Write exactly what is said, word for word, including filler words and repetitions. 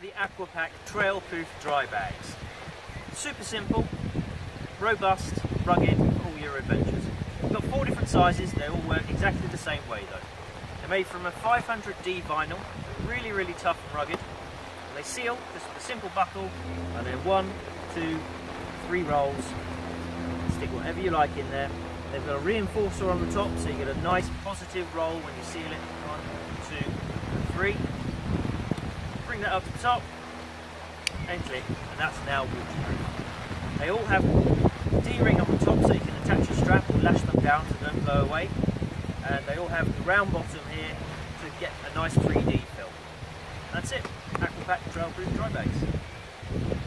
the Aquapac TrailProof dry bags. Super simple, robust, rugged for all your adventures. We've got four different sizes, they all work exactly the same way though. They're made from a five hundred D vinyl, really really tough and rugged. They seal just with a simple buckle and then one, two, three rolls. Stick whatever you like in there. They've got a reinforcer on the top so you get a nice positive roll when you seal it. One, two, three. Bring that up to the top and click, and that's now waterproof. They all have D-ring on the top so you can attach a strap or lash them down so they don't blow away. And they all have the round bottom here to get a nice three D feel. That's it. Aquapac TrailProof dry bags.